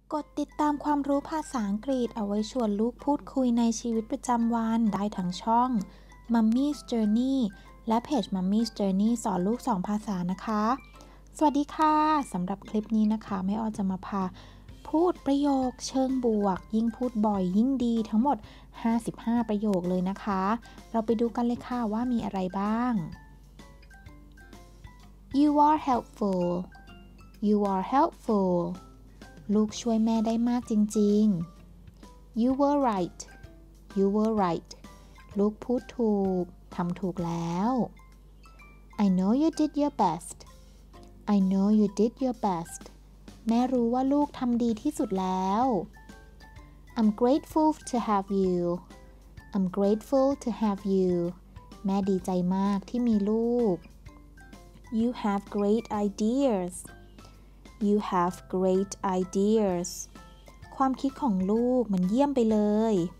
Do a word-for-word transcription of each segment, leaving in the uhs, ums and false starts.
กดติดตามความรู้ภาษาอังกฤษเอาไว้ชวนลูกพูดคุยในชีวิตประจำวันได้ทั้งช่อง Mummy's Journey และเพจ Mummy's Journey สอนลูกสองภาษานะคะสวัสดีค่ะสำหรับคลิปนี้นะคะแม่ออจะมาพาพูดประโยคเชิงบวกยิ่งพูดบ่อยยิ่งดีทั้งหมดห้าสิบห้าประโยคเลยนะคะเราไปดูกันเลยค่ะว่ามีอะไรบ้าง You are helpful You are helpful ลูกช่วยแม่ได้มากจริงๆ You were right You were right ลูกพูดถูกทำถูกแล้ว I know you did your best I know you did your best แม่รู้ว่าลูกทำดีที่สุดแล้ว I'm grateful to have you I'm grateful to have you แม่ดีใจมากที่มีลูก You have great ideas You have great ideas ความคิดของลูกมันเยี่ยมไปเลย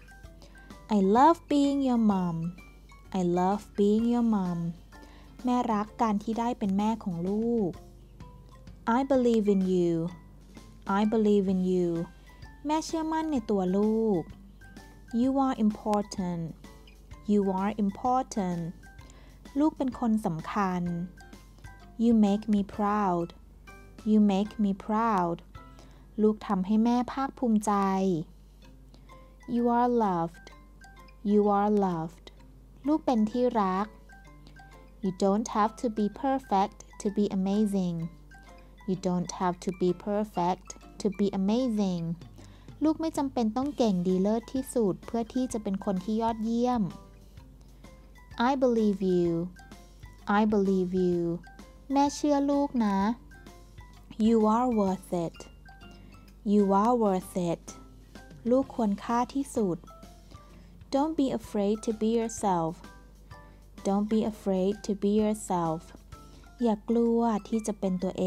I love being your mom I love being your mom แม่รักการที่ได้เป็นแม่ของลูก I believe in you I believe in you แม่เชื่อมั่นในตัวลูก You are important You are important ลูกเป็นคนสำคัญ You make me proud You make me proud ลูกทำให้แม่ภาคภูมิใจ You are loved You are loved ลูกเป็นที่รัก You don't have to be perfect to be amazing You don't have to be perfect to be amazing ลูกไม่จำเป็นต้องเก่งดีเลิศที่สุดเพื่อที่จะเป็นคนที่ยอดเยี่ยม I believe you I believe you แม่เชื่อลูกนะYou are worth it You are worth it ลูกควรค่าที่สุด Don't be afraid to be yourself Don't be afraid to be yourself อย่ากลัวที่จะเป็นตัวเอง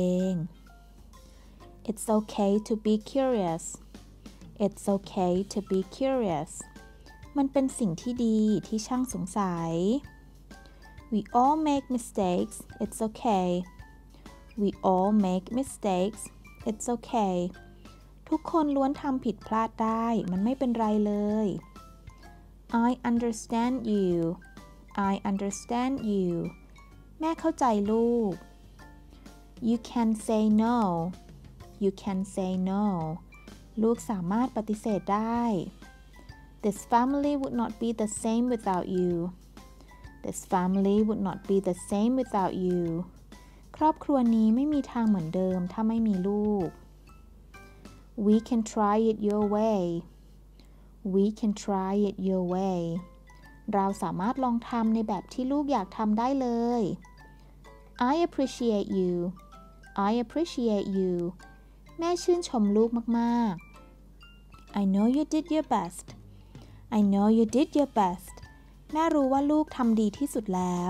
It's okay to be curious It's okay to be curious มันเป็นสิ่งที่ดีที่ช่างสงสัย We all make mistakes It's okay We all make mistakes. It's okay. ทุกคนล้วนทำผิดพลาดได้มันไม่เป็นไรเลย I understand you. I understand you. แม่เข้าใจลูก You can say no. You can say no. ลูกสามารถปฏิเสธได้ This family would not be the same without you. This family would not be the same without you.ครอบครัวนี้ไม่มีทางเหมือนเดิมถ้าไม่มีลูก We can try it your way We can try it your way เราสามารถลองทำในแบบที่ลูกอยากทำได้เลย I appreciate you I appreciate you แม่ชื่นชมลูกมากๆ I know you did your best I know you did your best แม่รู้ว่าลูกทำดีที่สุดแล้ว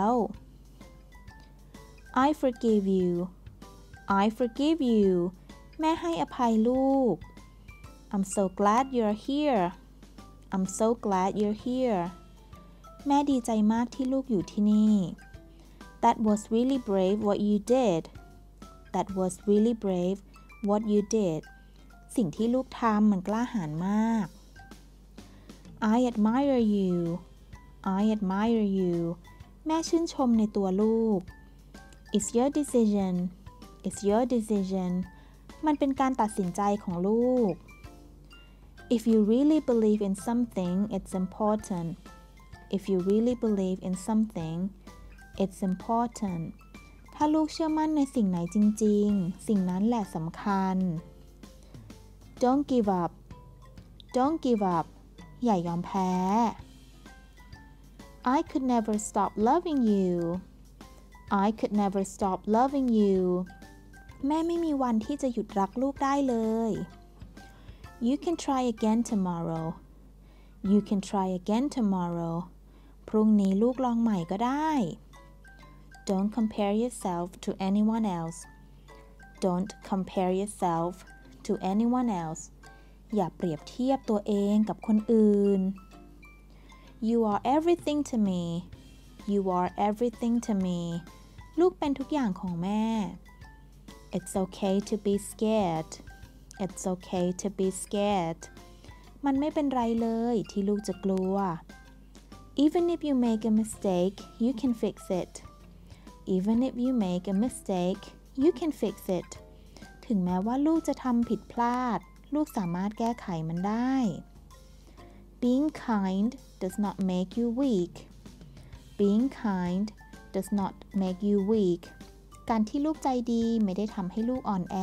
I forgive you I forgive you แม่ให้อภัยลูก I'm so glad you're here I'm so glad you're here แม่ดีใจมากที่ลูกอยู่ที่นี่ That was really brave what you did That was really brave what you did สิ่งที่ลูกทำมันกล้าหาญมาก I admire you I admire you แม่ชื่นชมในตัวลูกIt's your decision. It's your decision. มันเป็นการตัดสินใจของลูก If you really believe in something, it's important. If you really believe in something, it's important. ถ้าลูกเชื่อมั่นในสิ่งไหนจริงๆ สิ่งนั้นแหละสำคัญ Don't give up. Don't give up. อย่ายอมแพ้ I could never stop loving you.I could never stop loving you แม่ไม่มีวันที่จะหยุดรักลูกได้เลย You can try again tomorrow You can try again tomorrow พรุ่งนี้ลูกลองใหม่ก็ได้ Don't compare yourself to anyone else Don't compare yourself to anyone else อย่าเปรียบเทียบตัวเองกับคนอื่น You are everything to me You are everything to meลูกเป็นทุกอย่างของแม่ It's okay to be scared It's okay to be scared มันไม่เป็นไรเลยที่ลูกจะกลัว Even if you make a mistake you can fix it Even if you make a mistake you can fix it ถึงแม้ว่าลูกจะทำผิดพลาดลูกสามารถแก้ไขมันได้ Being kind does not make you weak Being kind does not make you weak การที่ลูกใจดีไม่ได้ทำให้ลูกอ่อนแอ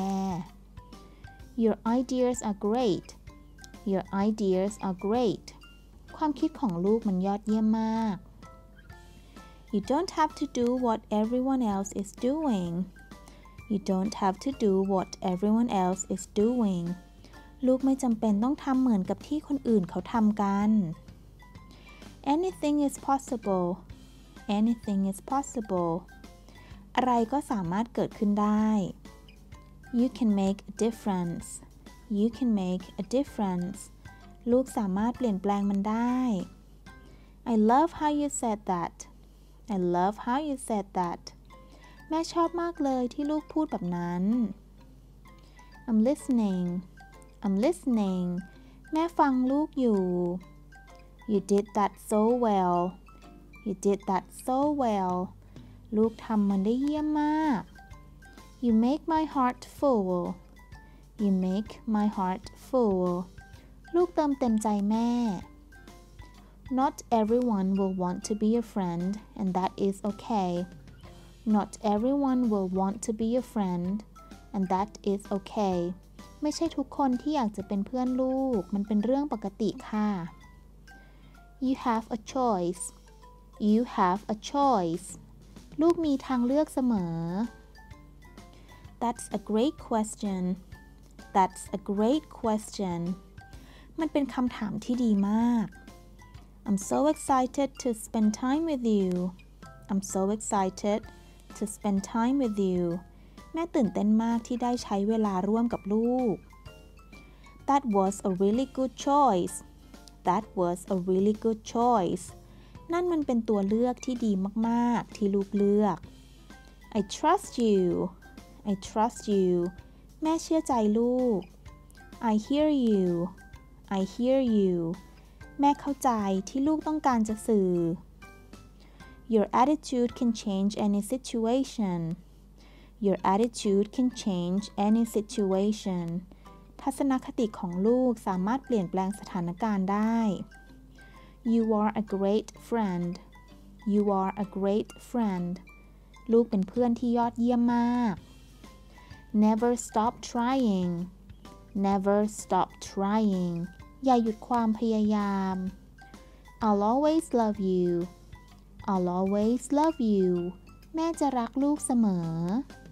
Your ideas are great Your ideas are great ความคิดของลูกมันยอดเยี่ยมมาก You don't have to do what everyone else is doing You don't have to do what everyone else is doing ลูกไม่จำเป็นต้องทำเหมือนกับที่คนอื่นเขาทำกัน Anything is possible Anything is possible อะไรก็สามารถเกิดขึ้นได้ You can make a difference You can make a difference ลูกสามารถเปลี่ยนแปลงมันได้ I love how you said that I love how you said that แม่ชอบมากเลยที่ลูกพูดแบบนั้น I'm listening I'm listening แม่ฟังลูกอยู่ You did that so well You did that so well ลูกทำมันได้เยี่ยมมาก You make my heart full You make my heart full ลูกเติมเต็มใจแม่ Not everyone will want to be a friend and that is okay Not everyone will want to be a friend and that is okay ไม่ใช่ทุกคนที่อยากจะเป็นเพื่อนลูกมันเป็นเรื่องปกติค่ะ You have a choice You have a choice ลูกมีทางเลือกเสมอ That's a great question That's a great question มันเป็นคำถามที่ดีมาก I'm so excited to spend time with you I'm so excited to spend time with you แม่ตื่นเต้นมากที่ได้ใช้เวลาร่วมกับลูก That was a really good choice That was a really good choice นั่นมันเป็นตัวเลือกที่ดีมากๆที่ลูกเลือก I trust you I trust you แม่เชื่อใจลูก I hear you I hear you แม่เข้าใจที่ลูกต้องการจะสื่อ Your attitude can change any situation Your attitude can change any situation ทัศนคติของลูกสามารถเปลี่ยนแปลงสถานการณ์ได้ You are a great friend You are a great friend ลูกเป็นเพื่อนที่ยอดเยี่ยมมาก Never stop trying Never stop trying อย่าหยุดความพยายาม I'll always love you I'll always love you แม่จะรักลูกเสมอ